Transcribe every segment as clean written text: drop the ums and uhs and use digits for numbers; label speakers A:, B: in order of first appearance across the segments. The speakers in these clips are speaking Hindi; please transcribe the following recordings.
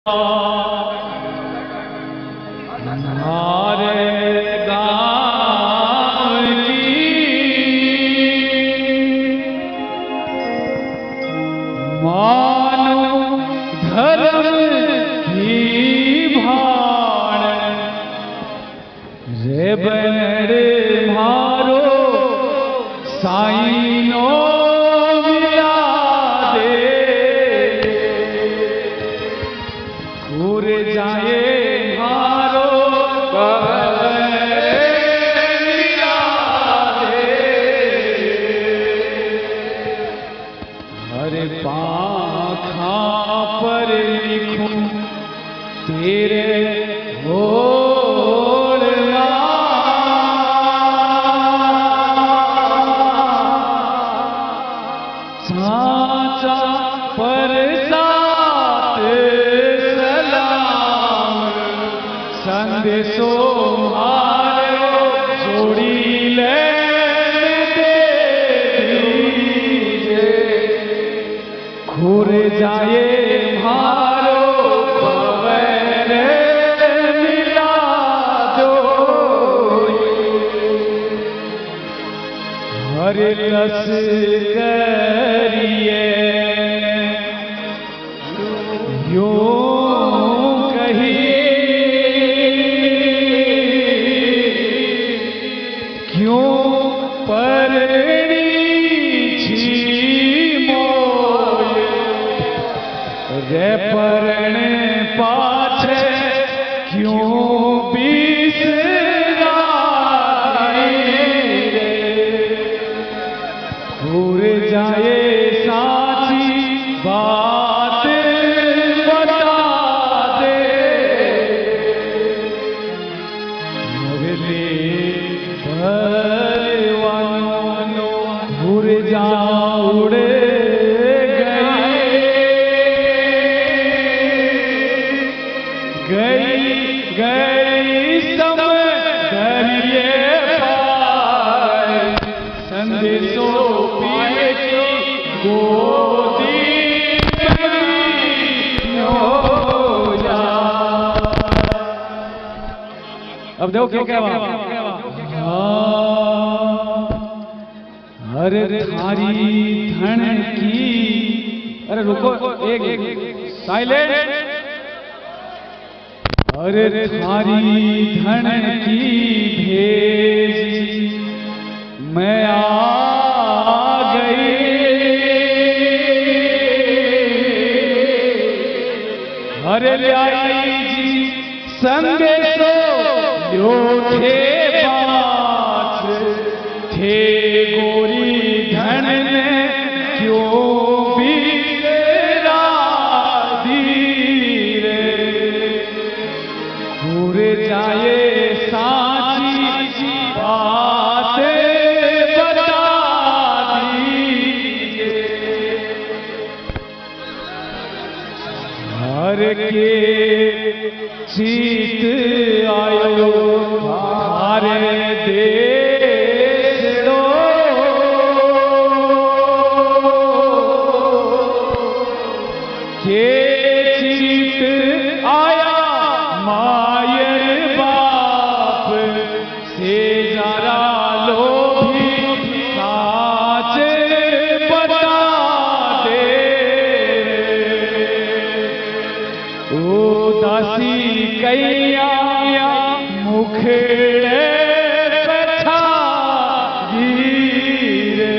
A: हमारे गाँव की मानो धर्म की भाण रे बनर मारो साईनो मिला दे घूर जाए पाखा पर लिखूं तेरे होड़ना साचा पर साथ सलाम संदेशो मारो जोड़ी ले घूर जाए मारो पवन मिला दो हर रस करिए यूं कहिए क्यों परणी छी रे परण पाछे क्यों बिसराए रे घूर जाए साची बात बता दे मगले परवानो घूर जाऊड़े गई समझिए पाए संदेशो पिए की गोदी हो जा। अब देखो क्या क्या अरे थारी धन की अरे रुको एक साइलेंट अरे थारी धन की भेजी मैं आ गई अरे आई जी संदेशो यो थे पाँच थे गोरी धन ने क्यों जाए साची बात बता दीजिए हर के चीत आयो हारे देश दो के चीत आया मायर से जरा लोभी साच बता दे उदासी कैया मुखड़े पछा गिरे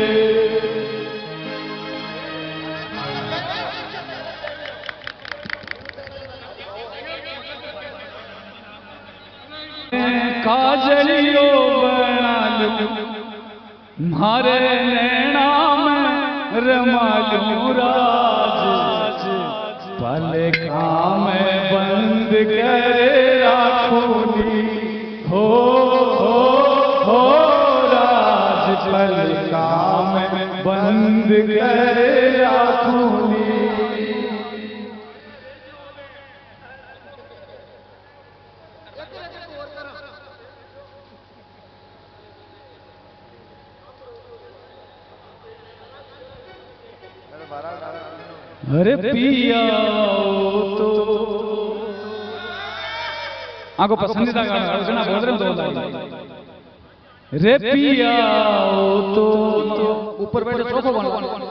A: काजलियो बना लूं मारे नैना में रमा लूं राज पल काम बंद कर राखूंगी हो राज पल काम बंद कर राखूंगी अरे पिया तो आगो पसंदीदा गाना अर्चना बोल रहे हो दो लाइन रे पिया तो ऊपर बैठो सोफा बनो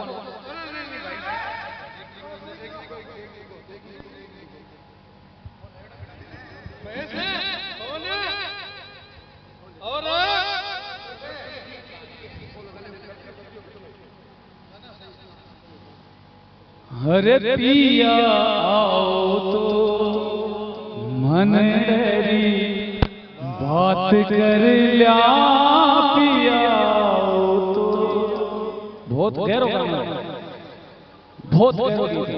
A: हरे पिया आओ तो मन डरी बात कर लिया पिया आओ तो बहुत गहरा गाना बहुत गहरा गीत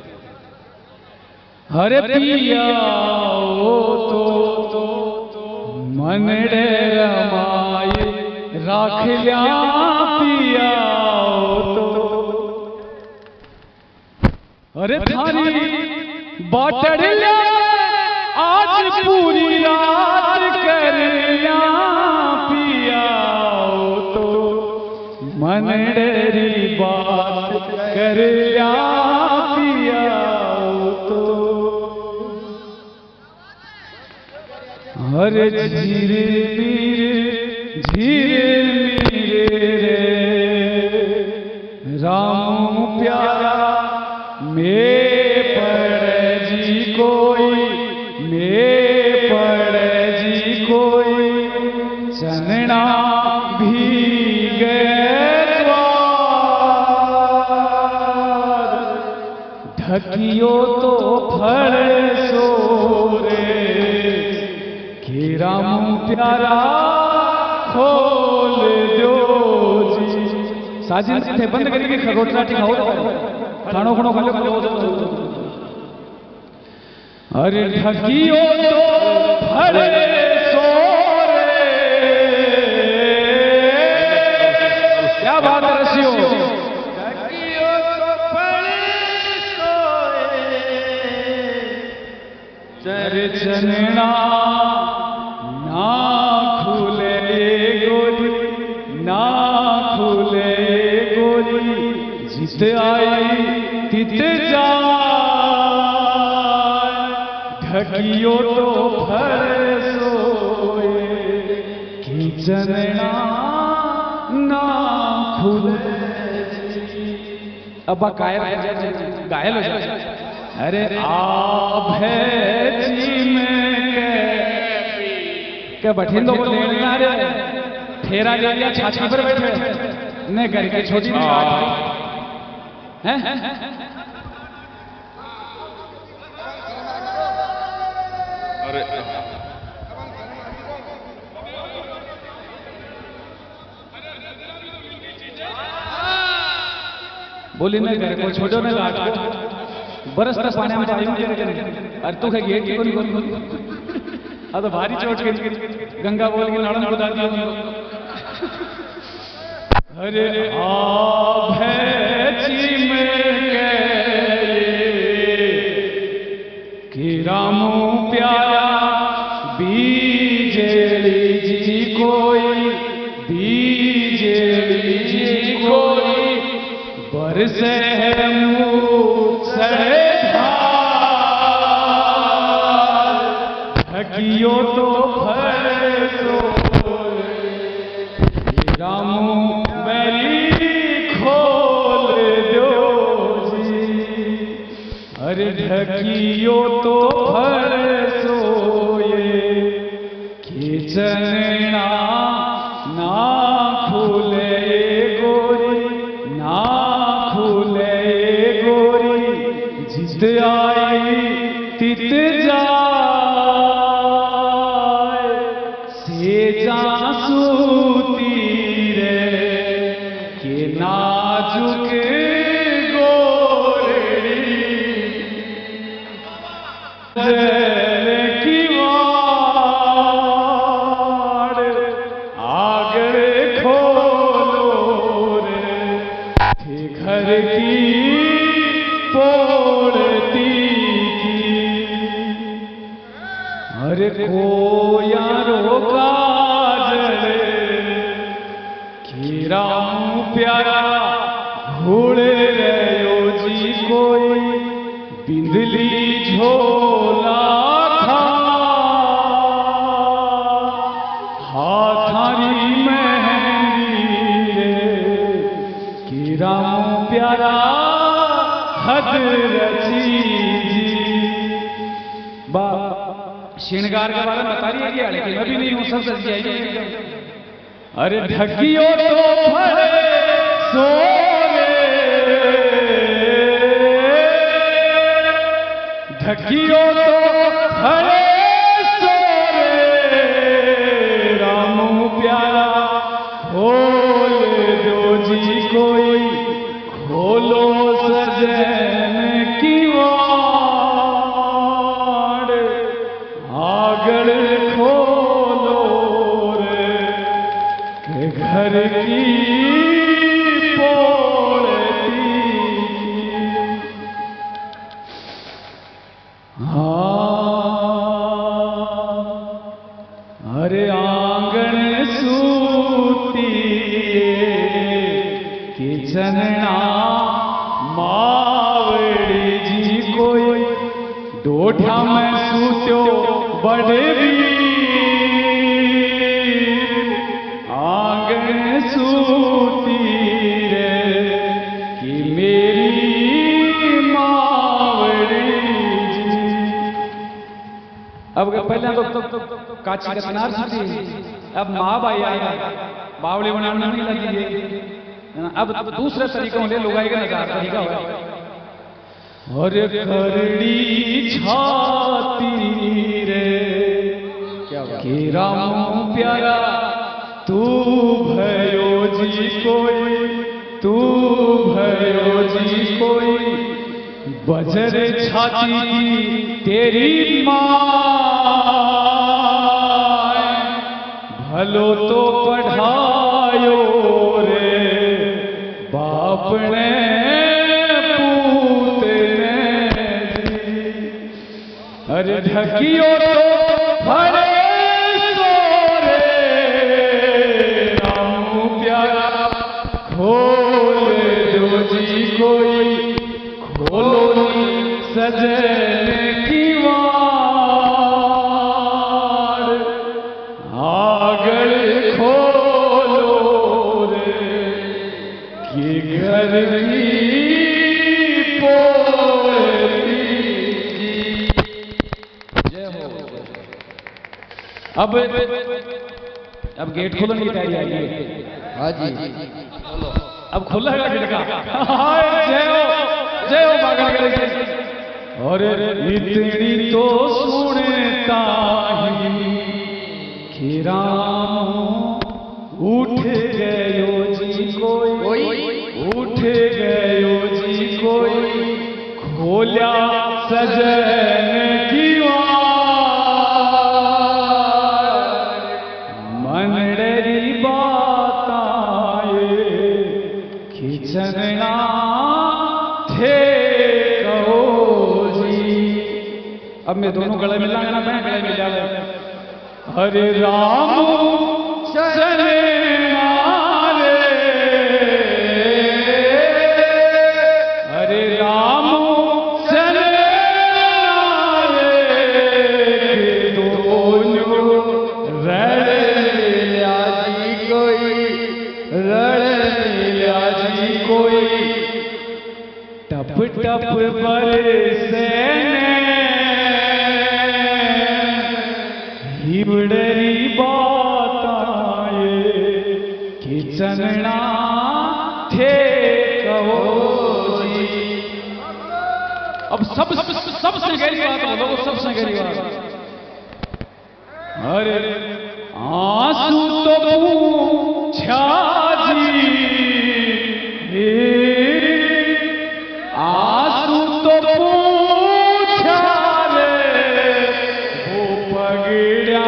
A: हरे पिया आओ तो मन डरा माए राख लिया पिया तो अरे थारी बाटड़ लिया आज पूरी रात कर लिया पिया तो मन डरी बात कर लिया पिया तो हर झीरे मीरे रे राम प्यारा मैं पड़ जी कोई चनना भीग ढकियो तो फल सोरे कि राम प्यारा खोल दो जी साजिद थे बंद करके खगोटरा खाओ खानो खानो खा लो अरे ढकियो तो फड़े सोरे क्या बात है रसियो ढकियो तो फड़े सोए चरचना ना खुले गोली ना खुले गोली जित आई तित जा ढकियो तो फर सोए कि चनना ना खुले अब घायल हो जाए अरे आप है जी में के बठिंदो को लेना रे फेरा ले लिया छाती पर बैठे ने घर की छोटी हैं
B: अरे
A: बोली नहीं करे कोई छोड़ो नहीं लाट बरस तक पानी में पानी में अरे तू है गेट को नहीं अब तो भारी चोट के गंगा बोल के नाड़ा नाड़ा दादी अरे आप है जी में कि रामू प्यारा बीजेली जी कोई बीजेली जी कोई बरसे मुँह से ढकियो तो फर रामू मेरी खोल दो जी अरे ढकियो तो फर सोए कि चनना ना खुले गोरी ना खुले गोरी जित आई तित जाए से जा सूती रे कि नाजुक की वाड़ आगे खोलो रे घर की पोड़ती की अरे कोया रोका कि राम प्यारा घोड़े रहो जी कोई बिंदली झोला था रची जी। बा श्रृंगार के बारे में बता रही है कि लेकिन अभी नहीं हूं, सब सज जाएगी। अरे ढकियो तो भरे सोरे, ढकियो तो भरे सोरे, रामू प्यारा खोल दो जी कोई, खोलो सजन की वाड़, आगड़ खोलो रे के घर की पोड़ती। अरे आंगन सूती किचनना मावड़ी जी कोई, डोठा में सूत्यो बड़े वीर, आंगन सूती रे कि मेरी मावड़ी जी। अब पहले तो काची का तनार सूती, अब माँ बाई आएगा, बावड़ी बनाने नहीं लगी है। अब दूसरे तरीकों ले लुगाई का नजार तरीका होगा। और करड़ी छाती रे कि रामू प्यारा तू भयो जी कोई, तू भयो जी कोई, बजर छाती की तेरी माँ, भलो तो पढ़ायो रे बाप ने पूत ने जी। अरे ढकियो तो भरे सोरे, रामू प्यारा खोल दो जी कोई, खोलो सजन की वाड़, आगड़ खोलो रे कि घर की पोती जी। जय हो। अब गेट खोलने की तैयारी आई है।
C: हाँ जी,
A: अब खुला है गेट का। जय हो, जय हो बागल गले। और इतनी तो सुनता ही कि राम उठ गयो जी कोई, उठ गयो जी कोई, खोल्या सजन की वाड़, मनडरी बात आए खिचना थे कहो जी। अब मैं दोनों गले मिलांगा ना, मैं गले मिला। हरे राम चले रे, हरे राम चले रे, दोनों रड़ लिया जी कोई, रड़ लिया जी कोई, टप टप बरसे हिवड़री बात आए खिचना थे कहो जी। अब सबसे गहरी बात बोलो, सबसे गहरी बात। अरे आंसू तो पूछा जी, आंसू तो पूछा रे, वो पगड़ा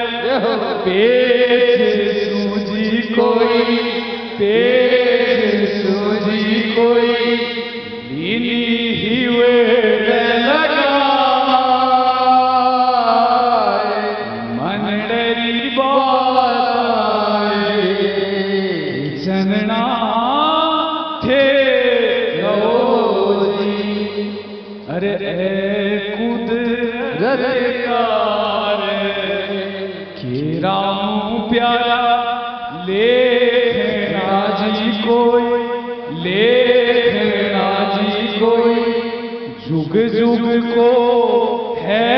A: पेट सूजी कोई, पेट सूजी कोई, लीनी हिवे लगा, मनडरी बात चनना थे कहो जी। अरे कुदरत कि राम प्यारा लेखना जी कोई, लेखना जी कोई, जुग को है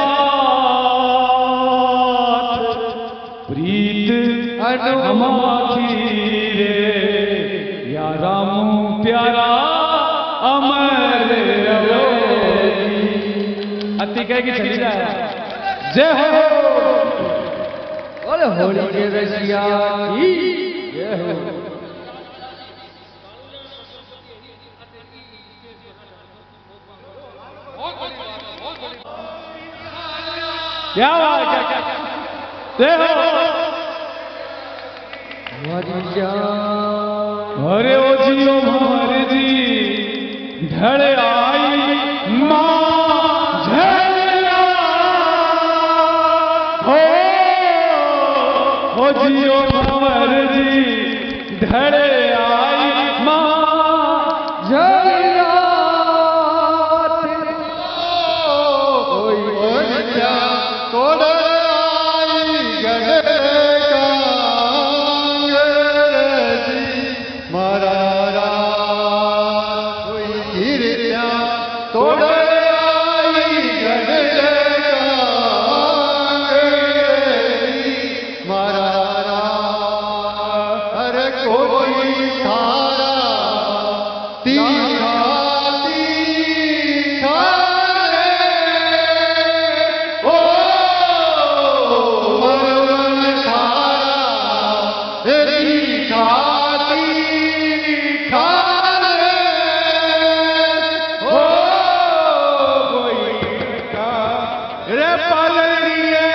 A: साथ प्रीत अनमाखी रे या राम प्यारा अमर रवोगी। अति कह के चली जाए। जय हो।
C: बोले होली के रसिया की जय हो।
A: क्या बात है। जय हो। अरे ओ जियो भंवर जी ढल आई मां झरिया हो जियो भंवर जी ढल आई मां झरिया
C: तोड़ आई गढ़
A: रे पालरिए